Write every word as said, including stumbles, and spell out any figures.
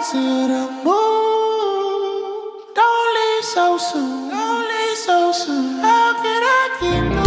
to the moon. Don't leave so soon. Don't leave so soon. How can I keep going?